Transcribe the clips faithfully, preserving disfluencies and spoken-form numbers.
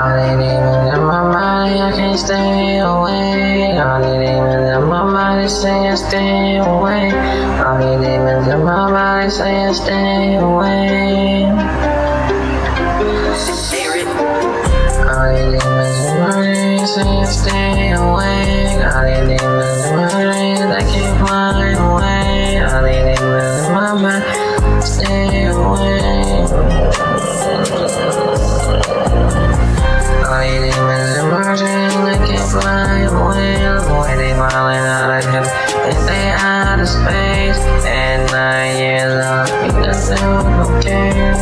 All the demons in my body, I can't stay away. All the demons in my body say stay away. All the demons in my body say stay away. All the demons in my body say stay away. All the demons in my body, they keep flying away. All the demons in my body, stay away. All the demons in my dream, they keep flying away. The way they falling out of heaven, and they out of space. And nine years old, we just don't care.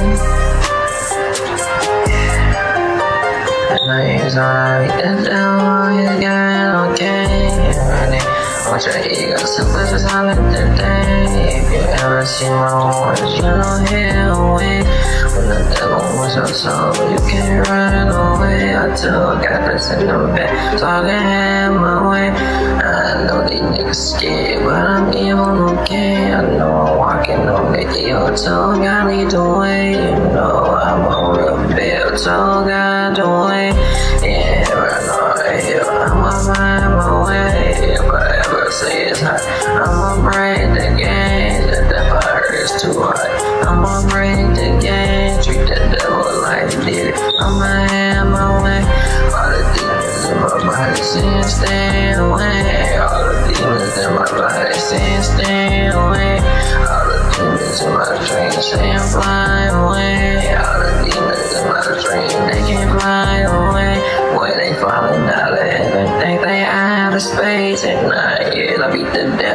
And nine years old, we just don't get okay. Watch your ego, simple as I live today. If you ever see my words, you don't hear away. When the devil was your soul, you can't run away. I told God this in the bed, so I can have my way. I know these niggas scared, but I'm even okay. I know I'm walking on the hill, so God lead the way. You know I'm a real bill, so God the way. Yeah, right on the hill, I'ma find my way. If I ever say it's hot, I'ma break the game. The devil hurts too hard, I'ma break the game. Treat the devil like he did it, I'ma have my way. All the demons in my body saying stay away. All the demons in my body saying stay away. All the demons in my dreams saying fly away. All the demons in my dreams, they can't fly away. Boy, they falling out of heaven, think they out of space. And nine years I beat the devil.